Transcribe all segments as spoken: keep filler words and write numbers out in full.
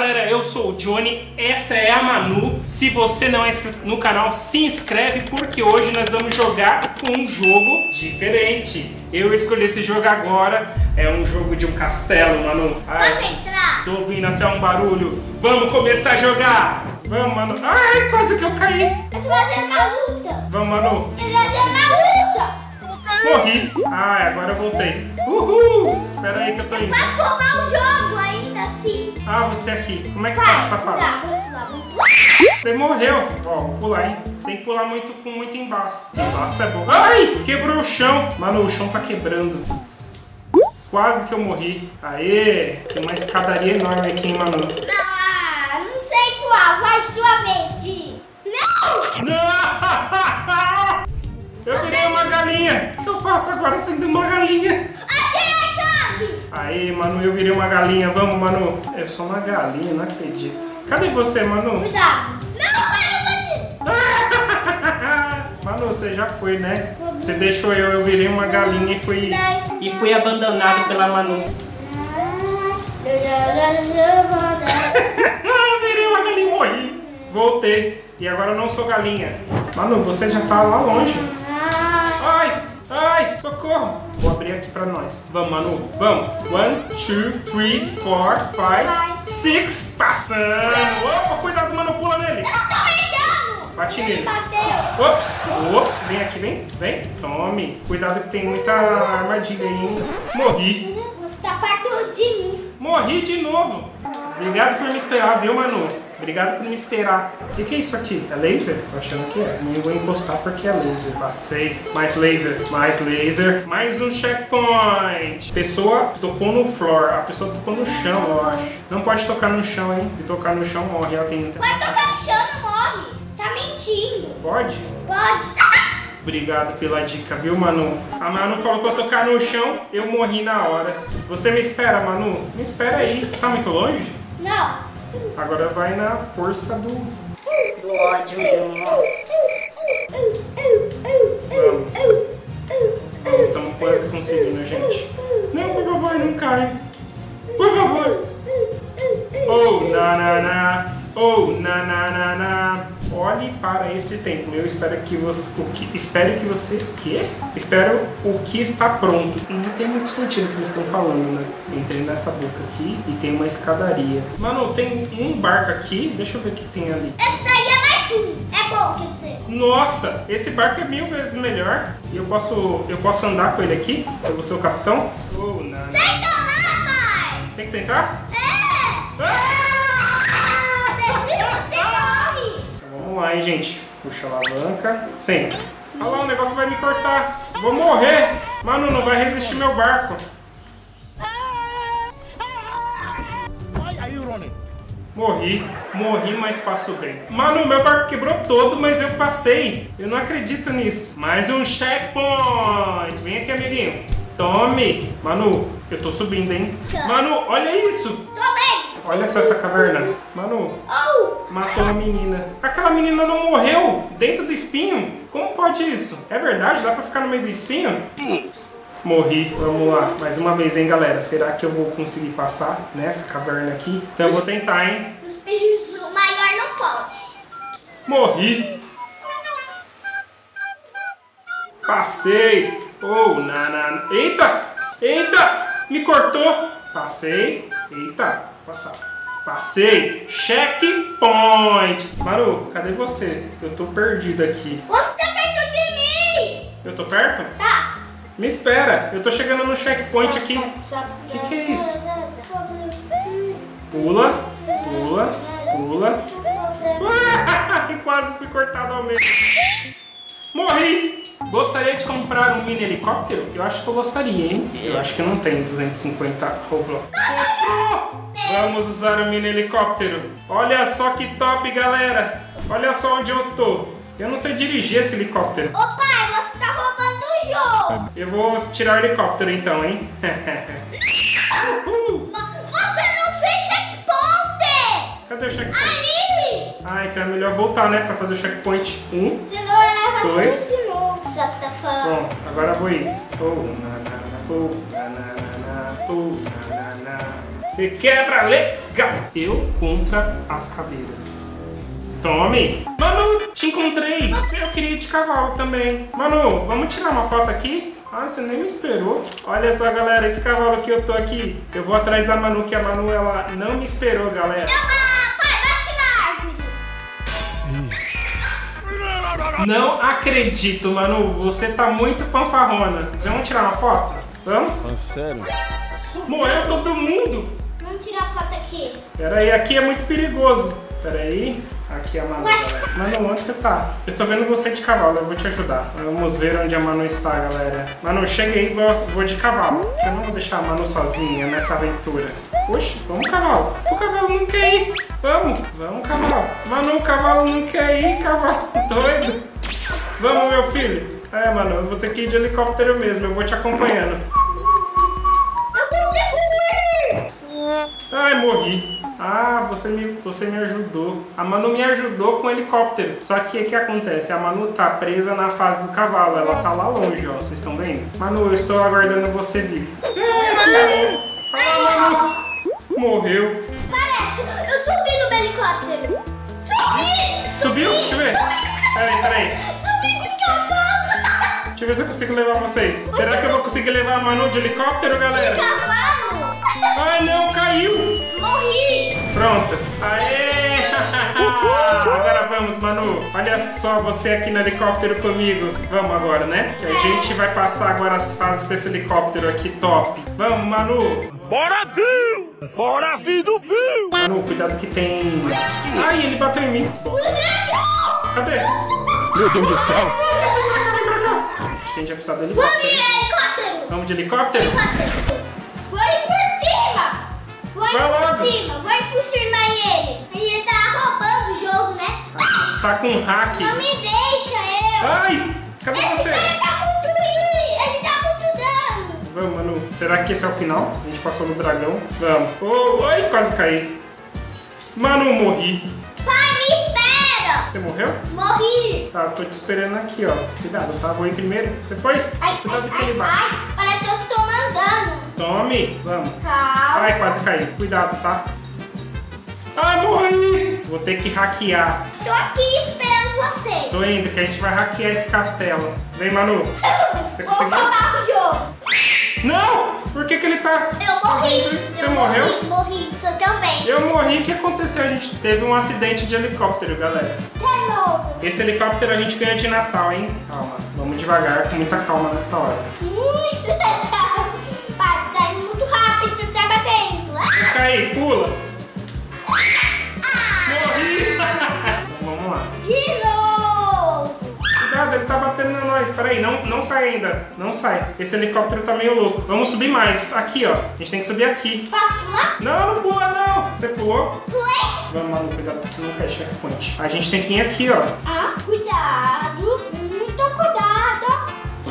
galera, eu sou o Johnny, essa é a Manu. Se você não é inscrito no canal, se inscreve porque hoje nós vamos jogar um jogo diferente. Eu escolhi esse jogo agora, é um jogo de um castelo, Manu. Ai, Posso entrar? tô ouvindo até um barulho. Vamos começar a jogar. Vamos, Manu. Ai, quase que eu caí. Eu tô fazendo uma luta. Vamos, Manu. Eu tô fazendo uma luta. Morri. Ai, agora eu voltei. Uhul. Espera aí que eu tô indo. Posso roubar o jogo ainda assim? Ah, você aqui. Como é que passa essa fase? Você morreu. Ó, vou pular, hein? Tem que pular muito com muito embaço. Embaço é bom. Ai, quebrou o chão. Mano, o chão tá quebrando. Quase que eu morri. Aê, tem uma escadaria enorme aqui, hein, Manu? Ah, não sei qual. Vai sua vez, Gi. Não! Não! Eu virei uma galinha. O que eu faço agora sendo uma galinha? Achei a chave. Aí, Manu, eu virei uma galinha. Vamos, Manu. Eu sou uma galinha, não acredito. Cadê você, Manu? Cuidado. Não, para, você. Manu, você já foi, né? Você deixou eu, eu virei uma galinha e fui... E fui abandonado pela Manu. Eu virei uma galinha e morri. Voltei. E agora eu não sou galinha. Manu, você já tá lá longe. Ai, ai, socorro. Vou abrir aqui pra nós. Vamos, Manu, vamos. One, two, three, four, five, six. Passando. Opa, cuidado, Manu, pula nele. Eu não tô pegando. Bate Ele nele. bateu. Ops, ops, vem aqui, vem, vem. Tome. Cuidado que tem muita armadilha aí, hein? Morri. Você tá perto de mim. Morri de novo. Obrigado por me esperar, viu, Manu? Obrigado por me esperar. O que, que é isso aqui? É laser? Tô achando que é. Nem vou encostar porque é laser. Passei. Mais laser. Mais laser. Mais um checkpoint. Pessoa tocou no floor. A pessoa tocou no chão, eu acho. Não pode tocar no chão, hein? Se tocar no chão, morre. Ela tem... Vai tocar no chão, não morre. Tá mentindo. Pode? Pode. Obrigado pela dica, viu, Manu? A Manu falou pra eu tocar no chão, eu morri na hora. Você me espera, Manu? Me espera aí. Você tá muito longe? Não. Agora vai na força do... Do ódio. Vamos. Estamos quase conseguindo, gente. Não, por favor, não cai. Por favor. Oh, na, na, na. Oh, na, na, na, na. Olhe para esse templo. Eu espero que você... O que, espero que você... O quê? Espero o que está pronto. E não tem muito sentido o que eles estão falando, né? Entrei nessa boca aqui e tem uma escadaria. Mano, tem um barco aqui. Deixa eu ver o que tem ali. Esse daí é mais ruim. É bom, quer dizer. Nossa, esse barco é mil vezes melhor. E eu posso, eu posso andar com ele aqui? Eu vou ser o capitão? Oh, não. Senta lá, pai. Tem que sentar? É. Ah! Você viu? Você morre. Vamos lá, hein, gente. Puxa a alavanca. Senta. Olha lá, o negócio vai me cortar. Vou morrer. Manu, não vai resistir meu barco. Morri. Morri, mas passo bem. Manu, meu barco quebrou todo, mas eu passei. Eu não acredito nisso. Mais um checkpoint. Vem aqui, amiguinho. Tome. Manu, eu tô subindo, hein? Manu, olha isso. Tô bem. Olha só essa caverna. Manu, Oh. matou uma menina. Aquela menina não morreu dentro do espinho? Como pode isso? É verdade? Dá pra ficar no meio do espinho? Morri. Vamos lá. Mais uma vez, hein, galera? Será que eu vou conseguir passar nessa caverna aqui? Então eu vou tentar, hein? Os espíritos maior não pode. Morri. Passei. Oh, na, na. Eita! Eita! Me cortou. Passei. Eita. Passar. Passei. Checkpoint. Maru, cadê você? Eu tô perdido aqui. Você tá perto de mim. Eu tô perto? Tá. Me espera. Eu tô chegando no checkpoint aqui. O que, que é isso? Pula. Pula. Pula. Ah, quase fui cortado ao meio. Morri. Gostaria de comprar um mini helicóptero? Eu acho que eu gostaria, hein? Eu acho que não tem duzentos e cinquenta Roblox. Vamos usar o mini helicóptero. Olha só que top, galera. Olha só onde eu tô. Eu não sei dirigir esse helicóptero. Ô pai, você tá roubando o jogo. Eu vou tirar o helicóptero então, hein? uh. Você não fez checkpoint. Cadê o checkpoint? Ali. Ah, então é melhor voltar, né? Pra fazer o checkpoint. Um. Senão é Dois. de novo. Você tá falando. Bom, agora eu vou ir. Oh, na, na, na, oh, na, na, na, na, oh, na, na, na. E quebra legal. Eu contra as caveiras. Tome. Manu, te encontrei. Eu queria ir de cavalo também. Manu, vamos tirar uma foto aqui? Ah, você nem me esperou. Olha só, galera, esse cavalo que eu tô aqui. Eu vou atrás da Manu, que a Manu, ela não me esperou, galera. Não acredito, Manu. Você tá muito fanfarrona. Vamos tirar uma foto? Vamos? Fala sério? Morreu todo mundo. Vamos tirar foto aqui. Pera aí, aqui é muito perigoso. Pera aí. Aqui é a Manu, galera. Manu, onde você tá? Eu tô vendo você de cavalo, eu vou te ajudar. Vamos ver onde a Manu está, galera. Manu, cheguei, vou, vou de cavalo. Eu não vou deixar a Manu sozinha nessa aventura. Oxe, vamos, cavalo. O cavalo não quer ir. Vamos, vamos, cavalo. Manu, o cavalo não quer ir, cavalo doido. Vamos, meu filho. É, Manu, eu vou ter que ir de helicóptero mesmo, eu vou te acompanhando. Eu consigo ir! Ai, morri. Ah, você me, você me ajudou. A Manu me ajudou com o helicóptero. Só que o que acontece? A Manu tá presa na fase do cavalo. Ela tá lá longe, ó. Vocês estão vendo? Manu, eu estou aguardando você vir. Ah, Manu! Morreu. Parece, eu subi no helicóptero. Subi! Subiu? Subi, Deixa eu ver. subi. Peraí, peraí. Subi com o cavalo. Deixa eu ver se eu consigo levar vocês. Será que eu vou conseguir levar a Manu de helicóptero, galera? Cavalo! Ai, não, caiu! Morri! Pronto. Aê! Agora vamos, Manu. Olha só você aqui no helicóptero comigo. Vamos agora, né? Que a gente vai passar agora as fases com esse helicóptero aqui top. Vamos, Manu. Bora, Bill! Bora, filho do Bill! Manu, cuidado que tem... Ai, ele bateu em mim. Cadê? Meu Deus do céu! Vem pra cá. Acho que a gente vai precisar do Vamos helicóptero. de helicóptero! Vamos de helicóptero? Helicóptero! Vou ir por cima! Vou ir Vai logo. por cima! Vou ir por cima ele! Ele tá roubando o jogo, né? A gente tá com um hack. Não me deixa, eu! Ai, cadê Esse você? cara tá muito ruim! Ele tá muito dano! Vamos, Manu. Será que esse é o final? A gente passou no dragão. Vamos. Oh, ai, quase caí. Manu, morri. Pai, me espera! Você morreu? Morri! Tá, tô te esperando aqui, ó. Cuidado, tá? Vou ir primeiro. Você foi? Ai, Cuidado ai, que ele ai, bate. ai, parece que eu tô mandando! Tome. Vamos. Calma! Ai, quase caí. Cuidado, tá? Ai, morri. Vou ter que hackear. Tô aqui esperando você! Tô indo, que a gente vai hackear esse castelo. Vem, Manu. Você Vou conseguiu? roubar o jogo! Não! Por que que ele tá... Eu morri! Você eu morreu? Morri, morri, você também! Eu morri. O que aconteceu? A gente teve um acidente de helicóptero, galera. De novo! Esse helicóptero a gente ganha de Natal, hein? Calma. Vamos devagar, com muita calma nessa hora. Pai, você tá indo muito rápido, você tá batendo! Vem cá aí, pula. Morri. Então vamos lá. De novo! Cuidado, ele tá batendo na nós. Peraí, não, não sai ainda. Não sai. Esse helicóptero tá meio louco. Vamos subir mais. Aqui, ó. A gente tem que subir aqui. Posso pular? Não, não pula, não. Você pulou? Pulei! Vamos, Manu, cuidado, porque senão cai checkpoint. A gente tem que ir aqui, ó. Ah, cuidado! Muito cuidado!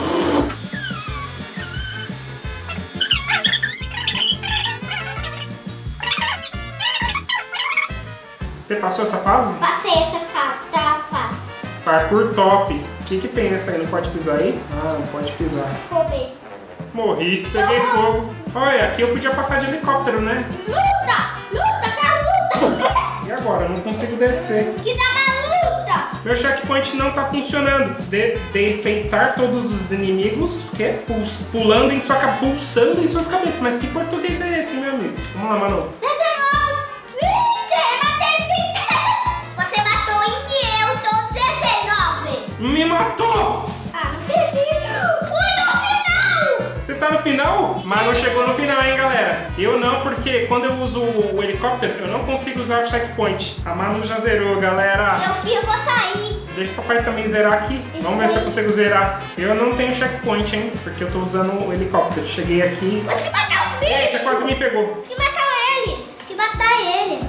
Você passou essa fase? Passei essa fase, tá fácil. Parkour top. O que que tem essa aí? Não pode pisar aí? Ah, não pode pisar. Roubei. Morri. Peguei fogo. Olha, aqui eu podia passar de helicóptero, né? Luta! Luta, cara, luta! E agora? Eu não consigo descer. Que dá na luta! Meu checkpoint não tá funcionando. De defeitar todos os inimigos, o quê? Puls- pulando em sua ca- pulsando em suas cabeças. Mas que português é esse, meu amigo? Vamos lá, Manu. dezenove! vinte! Matei vinte! Você matou em e eu tô dezenove! Me matou! Ah, não perdi! Fui no final! Você tá no final? Manu chegou no final, hein, galera? Eu não, porque quando eu uso o helicóptero, eu não consigo usar o checkpoint. A Manu já zerou, galera. Eu que eu vou sair! Deixa o papai também zerar aqui. Isso Vamos ver se eu aí. consigo zerar. Eu não tenho checkpoint, hein? Porque eu tô usando o helicóptero. Cheguei aqui. Consegui matar os Eita, bichos! quase me pegou. Consegui matar eles! Consegui matar ele!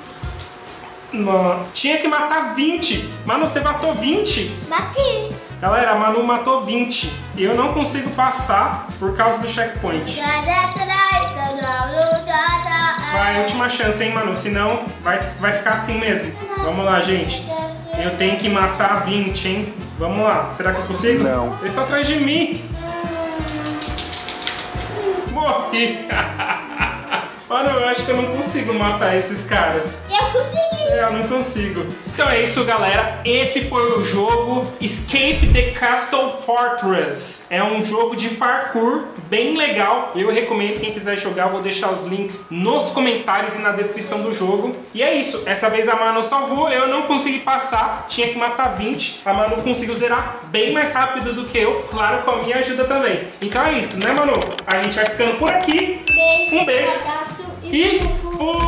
Não, tinha que matar vinte. Manu, você matou vinte? Bati! Galera, a Manu matou vinte. E eu não consigo passar por causa do checkpoint. Vai, última chance, hein, Manu? Senão vai, vai ficar assim mesmo. Vamos lá, gente. Eu tenho que matar vinte, hein? Vamos lá. Será que eu consigo? Não. Eles estão atrás de mim. Morri. Mano, eu acho que eu não consigo matar esses caras. Eu consegui. É, eu não consigo. Então é isso, galera. Esse foi o jogo Escape the Castle Fortress. É um jogo de parkour bem legal. Eu recomendo, quem quiser jogar, eu vou deixar os links nos comentários e na descrição do jogo. E é isso. Essa vez a Manu salvou. Eu não consegui passar. Tinha que matar vinte. A Manu conseguiu zerar bem mais rápido do que eu. Claro, com a minha ajuda também. Então é isso, né, Manu? A gente vai ficando por aqui. Beijo. Um beijo. Abraço E fui. fui!